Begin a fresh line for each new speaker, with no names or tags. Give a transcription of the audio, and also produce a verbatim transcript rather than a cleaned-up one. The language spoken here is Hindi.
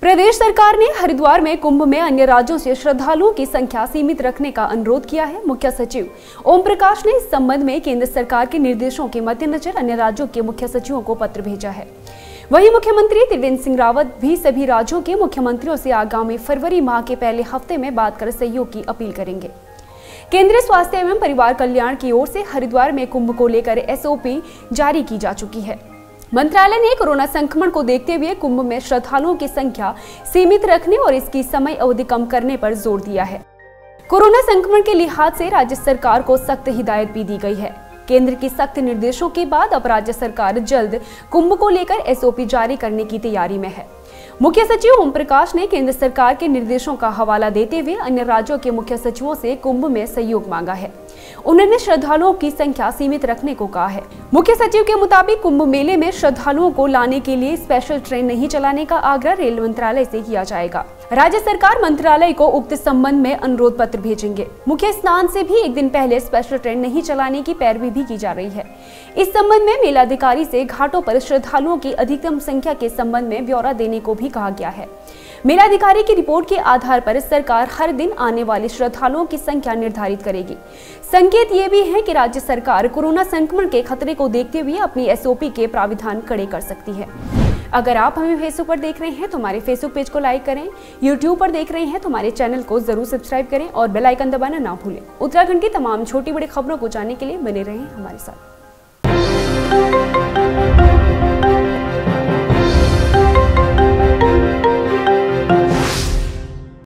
प्रदेश सरकार ने हरिद्वार में कुंभ में अन्य राज्यों से श्रद्धालुओं की संख्या सीमित रखने का अनुरोध किया है। मुख्य सचिव ओम प्रकाश ने इस संबंध में केंद्र सरकार के निर्देशों के मद्देनजर अन्य राज्यों के मुख्य सचिवों को पत्र भेजा है। वहीं मुख्यमंत्री त्रिवेंद्र सिंह रावत भी सभी राज्यों के मुख्यमंत्रियों से आगामी फरवरी माह के पहले हफ्ते में बात कर सहयोग की अपील करेंगे। केंद्रीय स्वास्थ्य एवं परिवार कल्याण की ओर से हरिद्वार में कुंभ को लेकर एस ओ पी जारी की जा चुकी है। मंत्रालय ने कोरोना संक्रमण को देखते हुए कुंभ में श्रद्धालुओं की संख्या सीमित रखने और इसकी समय अवधि कम करने पर जोर दिया है। कोरोना संक्रमण के लिहाज से राज्य सरकार को सख्त हिदायत भी दी गई है। केंद्र की सख्त निर्देशों के बाद अब राज्य सरकार जल्द कुंभ को लेकर एस ओ पी जारी करने की तैयारी में है। मुख्य सचिव ओम प्रकाश ने केंद्र सरकार के निर्देशों का हवाला देते हुए अन्य राज्यों के मुख्य सचिवों से कुंभ में सहयोग मांगा है। उन्होंने श्रद्धालुओं की संख्या सीमित रखने को कहा है। मुख्य सचिव के मुताबिक कुंभ मेले में श्रद्धालुओं को लाने के लिए स्पेशल ट्रेन नहीं चलाने का आग्रह रेल मंत्रालय से किया जाएगा। राज्य सरकार मंत्रालय को उक्त संबंध में अनुरोध पत्र भेजेंगे। मुख्य स्नान से भी एक दिन पहले स्पेशल ट्रेन नहीं चलाने की पैरवी भी की जा रही है। इस संबंध में मेलाधिकारी से घाटों पर श्रद्धालुओं की अधिकतम संख्या के संबंध में ब्यौरा देने को भी कहा गया है। मेलाधिकारी की रिपोर्ट के आधार पर सरकार हर दिन आने वाले श्रद्धालुओं की संख्या निर्धारित करेगी। संकेत ये भी है कि राज्य सरकार कोरोना संक्रमण के खतरे को देखते हुए अपनी एस ओ पी के प्राविधान कड़े कर सकती है। अगर आप हमें फेसबुक पर देख रहे हैं तो हमारे फेसबुक पेज को लाइक करें, यूट्यूब पर देख रहे हैं तो हमारे चैनल को जरूर सब्सक्राइब करें और बेल आइकन दबाना ना भूलें। उत्तराखंड की तमाम छोटी बड़ी खबरों को जानने के लिए बने रहें हमारे साथ।